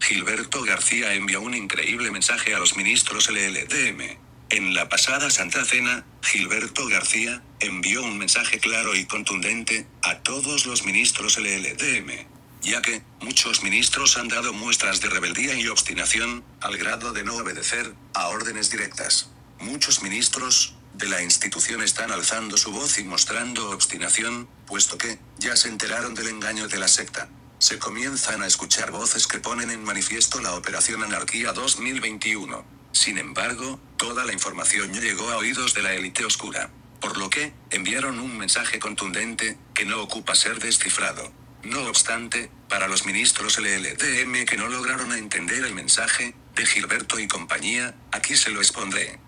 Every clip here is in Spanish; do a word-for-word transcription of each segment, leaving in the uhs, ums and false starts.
Gilberto García envió un increíble mensaje a los ministros L L D M. En la pasada Santa Cena, Gilberto García envió un mensaje claro y contundente a todos los ministros L L D M, ya que muchos ministros han dado muestras de rebeldía y obstinación, al grado de no obedecer a órdenes directas. Muchos ministros de la institución están alzando su voz y mostrando obstinación, puesto que ya se enteraron del engaño de la secta. Se comienzan a escuchar voces que ponen en manifiesto la Operación Anarquía dos mil veintiuno. Sin embargo, toda la información llegó a oídos de la élite oscura, por lo que enviaron un mensaje contundente que no ocupa ser descifrado. No obstante, para los ministros L L D M que no lograron entender el mensaje de Gilberto y compañía, aquí se lo expondré.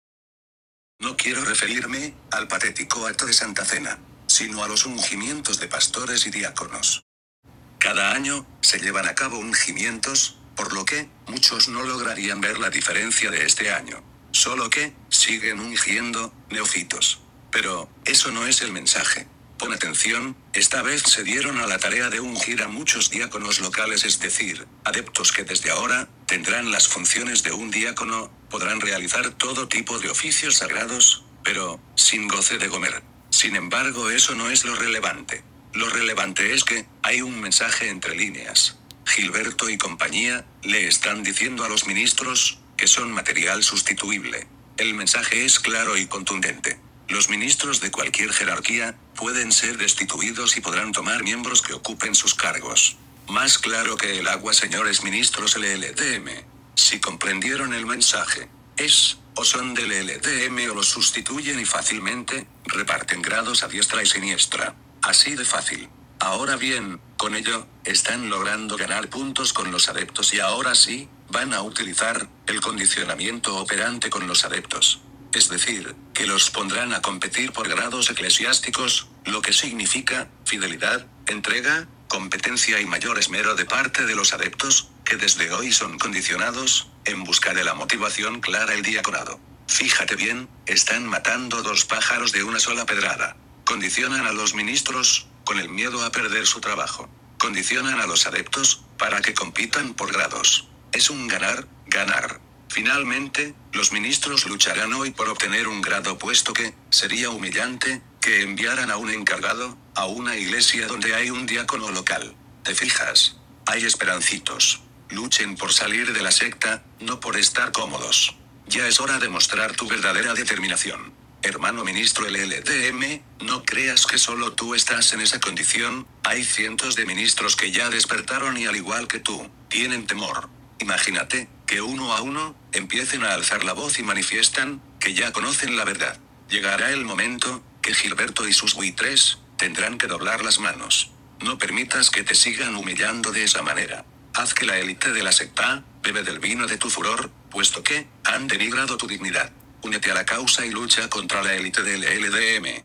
No quiero referirme al patético acto de Santa Cena, sino a los ungimientos de pastores y diáconos. Cada año se llevan a cabo ungimientos, por lo que muchos no lograrían ver la diferencia de este año. Solo que siguen ungiendo neófitos. Pero eso no es el mensaje. Pon atención, esta vez se dieron a la tarea de ungir a muchos diáconos locales, es decir, adeptos que desde ahora tendrán las funciones de un diácono, podrán realizar todo tipo de oficios sagrados, pero sin goce de comer. Sin embargo, eso no es lo relevante. Lo relevante es que hay un mensaje entre líneas. Gilberto y compañía le están diciendo a los ministros que son material sustituible. El mensaje es claro y contundente. Los ministros de cualquier jerarquía pueden ser destituidos y podrán tomar miembros que ocupen sus cargos. Más claro que el agua, señores ministros L L D M. Si comprendieron el mensaje, es, o son del L L D M o los sustituyen y fácilmente reparten grados a diestra y siniestra. Así de fácil. Ahora bien, con ello, están logrando ganar puntos con los adeptos y ahora sí, van a utilizar el condicionamiento operante con los adeptos. Es decir, que los pondrán a competir por grados eclesiásticos, lo que significa fidelidad, entrega, competencia y mayor esmero de parte de los adeptos, que desde hoy son condicionados en busca de la motivación clara el diaconado. Fíjate bien, están matando dos pájaros de una sola pedrada. Condicionan a los ministros con el miedo a perder su trabajo. Condicionan a los adeptos para que compitan por grados. Es un ganar, ganar. Finalmente, los ministros lucharán hoy por obtener un grado, puesto que sería humillante que enviaran a un encargado a una iglesia donde hay un diácono local. ¿Te fijas? Hay esperancitos. Luchen por salir de la secta, no por estar cómodos. Ya es hora de mostrar tu verdadera determinación. Hermano ministro L L D M, no creas que solo tú estás en esa condición, hay cientos de ministros que ya despertaron y al igual que tú, tienen temor. Imagínate, que uno a uno, empiecen a alzar la voz y manifiestan, que ya conocen la verdad. Llegará el momento, que Gilberto y sus buitres, tendrán que doblar las manos. No permitas que te sigan humillando de esa manera. Haz que la élite de la secta, bebe del vino de tu furor, puesto que, han denigrado tu dignidad. Únete a la causa y lucha contra la élite del L L D M.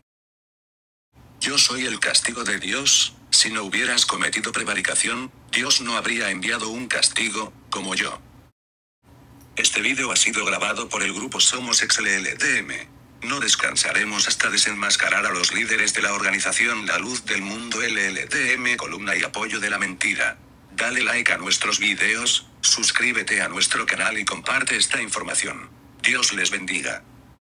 Yo soy el castigo de Dios. Si no hubieras cometido prevaricación, Dios no habría enviado un castigo, como yo. Este vídeo ha sido grabado por el grupo Somos Ex L L D M. No descansaremos hasta desenmascarar a los líderes de la organización La Luz del Mundo L L D M, columna y apoyo de la mentira. Dale like a nuestros videos, suscríbete a nuestro canal y comparte esta información. Dios les bendiga.